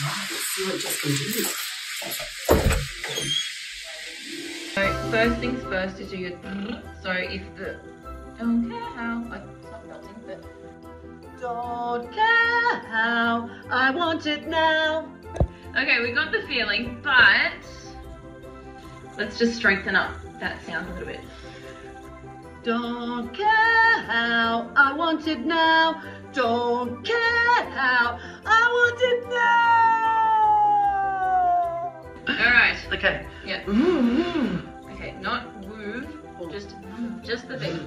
Right, let's see what Jess can do. So first things first is do your so if the don't care how like it's not melting but don't care how I want it now. Okay, we got the feeling, but let's just strengthen up that sound a little bit. Don't care how I want it now. Don't care how I want it now. All right. Okay. Yeah. Okay, not woo, just the beat.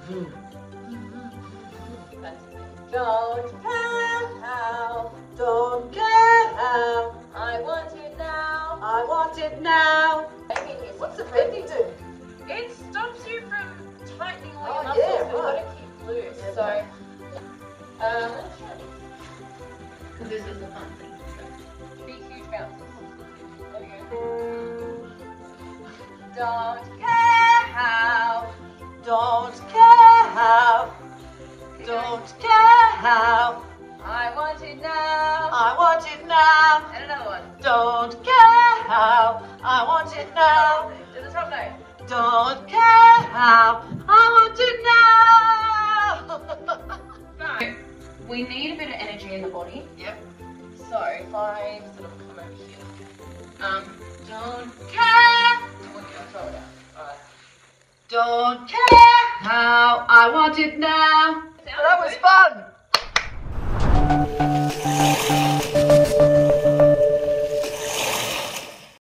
That's it. Don't care how, don't care how, I want it now, I want it now. What's the bending do? It stops you from tightening all your Oh, muscles, yeah, but you've got right. to keep loose. Yeah, So, right. this is the fun thing. So, 3 huge bounces. There we go. Don't care how, don't care how, don't care how, I want it now, I want it now. And another one. Don't care how, I want it now. To the top note. Don't care how, I want it now. So, we need a bit of energy in the body. Yep. So, if I sort of come over here. Don't care. Throw it out. Alright. Don't care how I want it now. That was fun.